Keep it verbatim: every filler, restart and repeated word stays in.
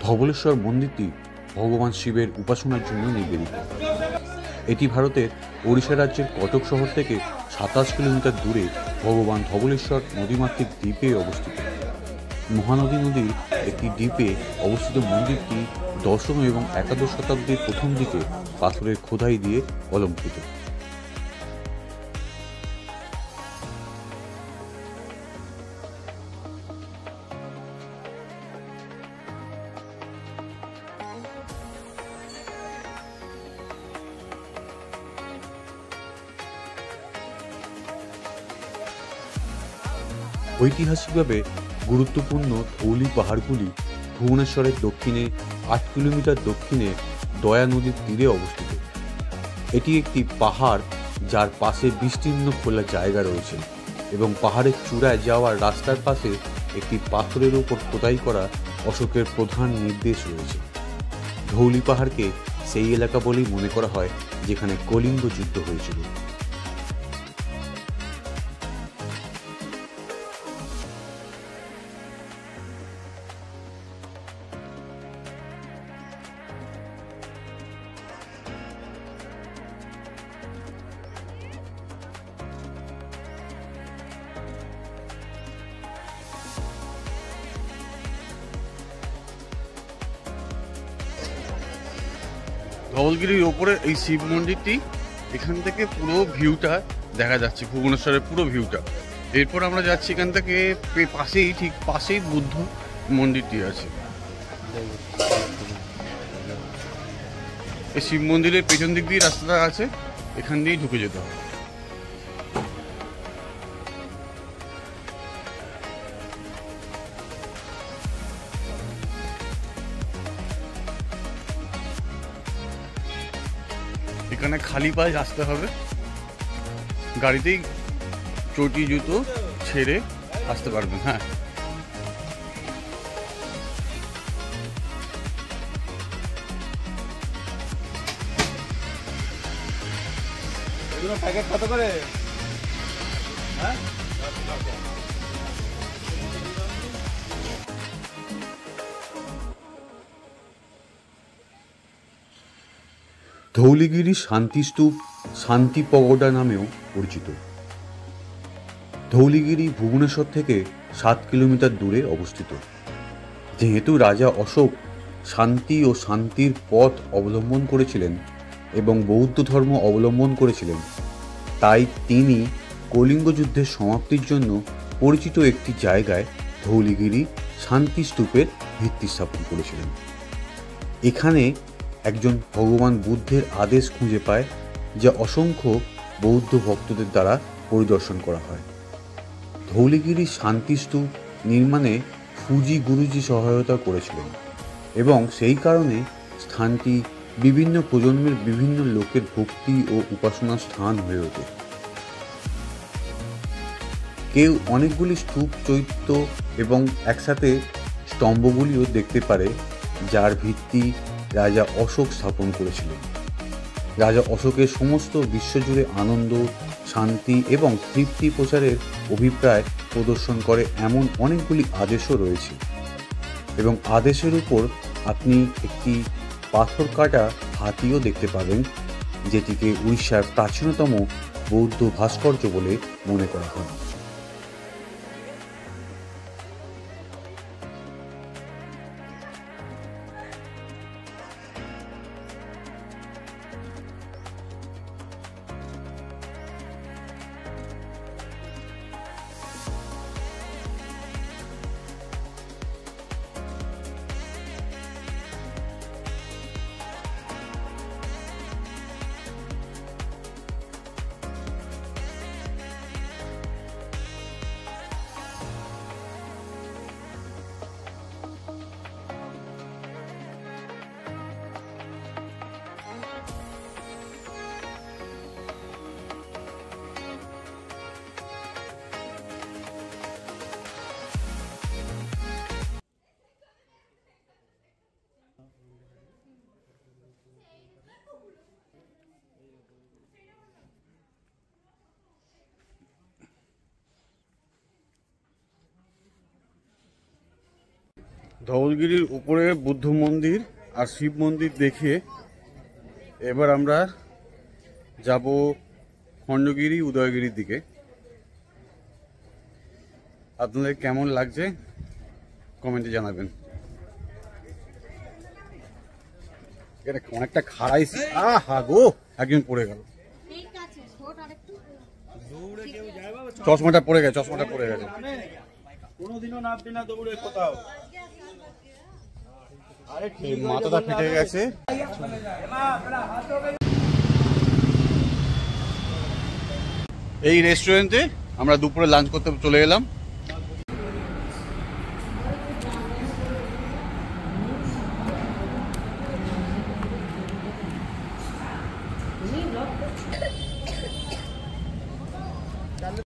ধবলেশ্বর মন্দিরটি ভগবান শিবের উপাসনার জন্য নিবেদিত। এটি ভারতের ওড়িশা রাজ্যের কটক শহর থেকে সাতাশ কিলোমিটার দূরে ভগবান ধবলেশ্বর নদীমাতৃক দ্বীপে অবস্থিত। মহানদী নদীর একটি দ্বীপে অবস্থিত মন্দিরটি দশম এবং একাদশ শতাব্দীর প্রথম দিকে পাথরের খোদাই দিয়ে অলঙ্কৃত। ঐতিহাসিকভাবে গুরুত্বপূর্ণ ধৌলি পাহাড়গুলি ভুবনেশ্বরের দক্ষিণে আট কিলোমিটার দক্ষিণে দয়া নদীর তীরে অবস্থিত। এটি একটি পাহাড় যার পাশে বিস্তীর্ণ খোলা জায়গা রয়েছে এবং পাহাড়ের চূড়ায় যাওয়ার রাস্তার পাশে একটি পাথরের উপর খোদাই করা অশোকের প্রধান নির্দেশ রয়েছে। ধৌলি পাহাড়কে সেই এলাকা বলেই মনে করা হয় যেখানে কলিঙ্গ যুদ্ধ হয়েছিল। ধবলগিরির ওপরে এই শিব মন্দিরটি, এখান থেকে পুরো ভিউটা দেখা যাচ্ছে, ভুবনেশ্বরের পুরো ভিউটা। এরপর আমরা যাচ্ছি এখান থেকে পাশেই, ঠিক পাশেই বুদ্ধ মন্দিরটি আছে। এই শিব মন্দিরের পেছন দিক দিয়ে রাস্তাটা আছে, এখান দিয়েই ঢুকে যেতে হবে। এখানে খালি পায়ে আসতে হবে, গাড়িতেই চটি জুতো ছেড়ে আসতে পারবেন। হ্যাঁ, প্যাকেট কত করে? হ্যাঁ, ধৌলিগিরি শান্তিস্তূপ শান্তি পগোডা নামেও পরিচিত। ধৌলিগিরি ভুবনেশ্বর থেকে সাত কিলোমিটার দূরে অবস্থিত। যেহেতু রাজা অশোক শান্তি ও শান্তির পথ অবলম্বন করেছিলেন এবং বৌদ্ধ ধর্ম অবলম্বন করেছিলেন, তাই তিনি কলিঙ্গ যুদ্ধের সমাপ্তির জন্য পরিচিত একটি জায়গায় ধৌলিগিরি শান্তিস্তূপের ভিত্তি স্থাপন করেছিলেন। এখানে একজন ভগবান বুদ্ধের আদেশ খুঁজে পায়, যা অসংখ্য বৌদ্ধ ভক্তদের দ্বারা পরিদর্শন করা হয়। ধৌলিগিরি শান্তিস্তূপ নির্মাণে ফুজি গুরুজি সহায়তা করেছিলেন এবং সেই কারণে স্থানটি বিভিন্ন প্রজন্মের বিভিন্ন লোকের ভক্তি ও উপাসনার স্থান হয়ে ওঠে। কেউ অনেকগুলি স্তূপ চৈত্য এবং একসাথে স্তম্ভগুলিও দেখতে পারে, যার ভিত্তি রাজা অশোক স্থাপন করেছিলেন। রাজা অশোকের সমস্ত বিশ্বজুড়ে আনন্দ, শান্তি এবং তৃপ্তি প্রচারের অভিপ্রায় প্রদর্শন করে এমন অনেকগুলি আদেশও রয়েছে এবং আদেশের উপর আপনি একটি পাথর কাটা হাতিও দেখতে পাবেন, যেটিকে উড়িষ্যার প্রাচীনতম বৌদ্ধ ভাস্কর্য বলে মনে করা হয়। ধবলগিরির উপরে বুদ্ধ মন্দির আর শিব মন্দির দেখে এবার আমরা যাব খণ্ডগিরি উদয়গিরির দিকে। আপনাদের কেমন লাগছে কমেন্টে জানাবেন। এটা অনেকটা খাড়াই, আহা গো একজন পড়ে গেল, চশমাটা পড়ে গেছে, চশমাটা পড়ে গেছে। কোনোদিনও নামবি না দৌড়ে কোথাও। আরে এই মাথাটা ফেটে গেছে। এই রেস্টুরেন্টে আমরা দুপুরে লাঞ্চ করতে চলে এলাম।